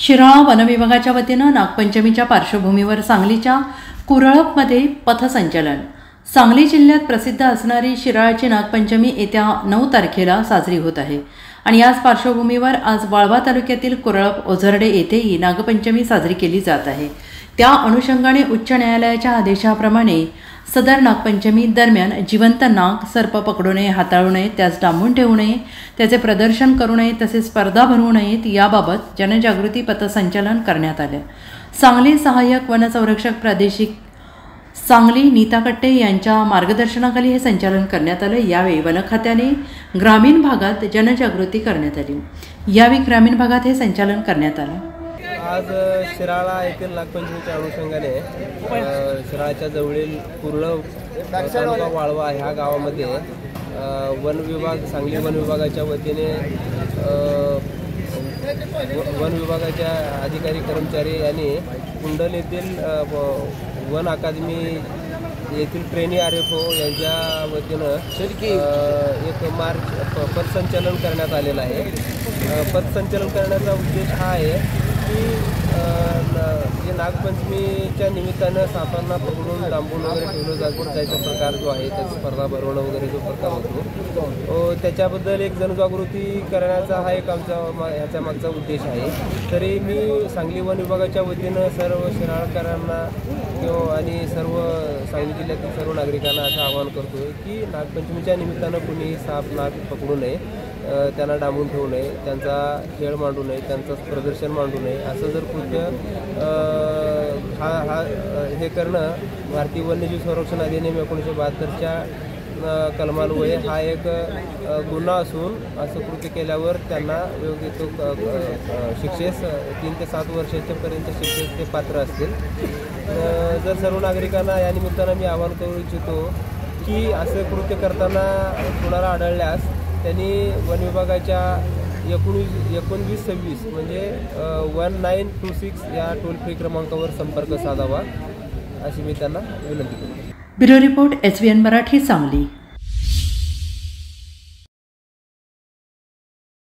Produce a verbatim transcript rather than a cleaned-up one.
शिराळा वनविभागाच्या वतीनं नागपंचमीच्या पार्श्वभूमीवर सांगलीच्या कुरळपमध्ये पथसंचलन। सांगली जिल्ह्यात प्रसिद्ध असणारी शिराळाची नागपंचमी येत्या नऊ तारखेला साजरी होत आहे आणि याच पार्श्वभूमीवर आज वाळवा तालुक्यातील कुरळप ओझरडे येथेही नागपंचमी साजरी केली जात आहे। त्या अनुषंगाने उच्च न्यायालयाच्या आदेशाप्रमाणे सदर नागपंचमी दरम्यान जिवंत नाग सर्प पकडू नये, हाताळू नये, त्यास डांबून ठेवू नये, त्याचे प्रदर्शन करू नये, तसेच स्पर्धा भरवू नयेत याबाबत जनजागृती पथसंचलन करण्यात आले। सांगली सहाय्यक वनसंरक्षक प्रादेशिक सांगली नीता कट्टे यांच्या मार्गदर्शनाखाली हे संचालन करण्यात आले। यावेळी वन खात्याने ग्रामीण भागात जनजागृती करण्यात आली। यावेळी ग्रामीण भागात हे संचालन करण्यात आले। आज शिराळा येथील नागपंचमीच्या अनुषंगाने शिराळाच्या जवळील कुरळप तालुका वाळवा ह्या गावामध्ये वन विभाग सांगली वन विभागाच्या वतीने वन विभागाच्या अधिकारी कर्मचारी यांनी कुंडल येथील वन अकादमी येथील ट्रेनी आर एफ ओ यांच्या वतीनं एक मार्च पथसंचलन करण्यात आलेलं आहे। पथसंचलन करण्याचा उद्देश हा आहे की जे नागपंचमीच्या निमित्तानं सापांना पकडून डांबून वगैरे ठेवलं जातं त्याचा प्रकार जो आहे त्याची स्पर्धा भरवणं वगैरे जो प्रकार होतो त्याच्याबद्दल एक जनजागृती करण्याचा हा एक आमचा ह्याच्या मागचा उद्देश आहे। तरी मी सांगली वन विभागाच्या वतीनं सर्व शिराळकरांना किंवा आणि सर्व सांगली जिल्ह्यातील सर्व नागरिकांना असं आवाहन करतो की नागपंचमीच्या निमित्तानं कुणीही साप नाग पकडू नये, त्यांना डांबून ठेवू नये, त्यांचा खेळ मांडू नये, त्यांचं प्रदर्शन मांडू नये। असं जर कृत्य हा हा हे करणं भारतीय वन्यजीव संरक्षण अधिनियम एकोणीसशे बहात्तरच्या कलमान्वये हा एक गुन्हा असून असं कृत्य केल्यावर त्यांना योग्य तो शिक्षेस तीन ते सात वर्षाच्यापर्यंत शिक्षेस ते पात्र असतील। जर सर्व नागरिकांना या निमित्तानं मी आवाहन करू इच्छितो की असं कृत्य करताना कुणाला आढळल्यास त्यांनी वन विभागाच्या एकोणीस एकोणवीस सव्वीस म्हणजे वन नाईन टू सिक्स या टोल फ्री क्रमांकावर संपर्क साधावा अशी मी त्यांना विनंती करतो। Bureau report S V N Marathi Sangli.